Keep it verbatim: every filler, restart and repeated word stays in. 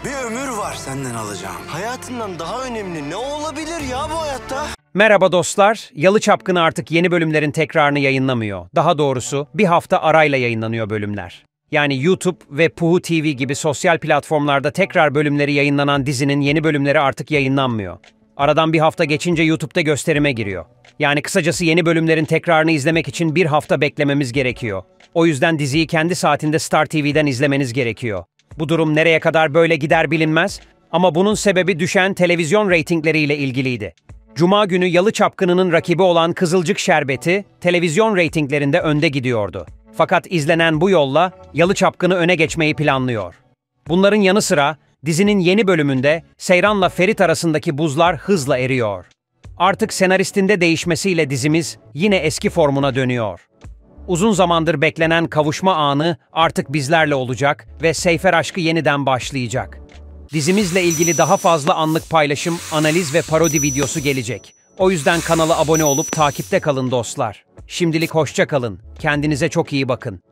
Bir ömür var senden alacağım. Hayatından daha önemli ne olabilir ya bu hayatta? Merhaba dostlar, Yalı Çapkını artık yeni bölümlerin tekrarını yayınlamıyor. Daha doğrusu bir hafta arayla yayınlanıyor bölümler. Yani YouTube ve Puhu T V gibi sosyal platformlarda tekrar bölümleri yayınlanan dizinin yeni bölümleri artık yayınlanmıyor. Aradan bir hafta geçince YouTube'da gösterime giriyor. Yani kısacası yeni bölümlerin tekrarını izlemek için bir hafta beklememiz gerekiyor. O yüzden diziyi kendi saatinde Star T V'den izlemeniz gerekiyor. Bu durum nereye kadar böyle gider bilinmez ama bunun sebebi düşen televizyon reytingleriyle ilgiliydi. Cuma günü Yalı Çapkını'nın rakibi olan Kızılcık Şerbeti televizyon reytinglerinde önde gidiyordu. Fakat izlenen bu yolla Yalı Çapkını öne geçmeyi planlıyor. Bunların yanı sıra dizinin yeni bölümünde Seyran'la Ferit arasındaki buzlar hızla eriyor. Artık senaristinde değişmesiyle dizimiz yine eski formuna dönüyor. Uzun zamandır beklenen kavuşma anı artık bizlerle olacak ve Seyfer aşkı yeniden başlayacak. Dizimizle ilgili daha fazla anlık paylaşım, analiz ve parodi videosu gelecek. O yüzden kanala abone olup takipte kalın dostlar. Şimdilik hoşça kalın. Kendinize çok iyi bakın.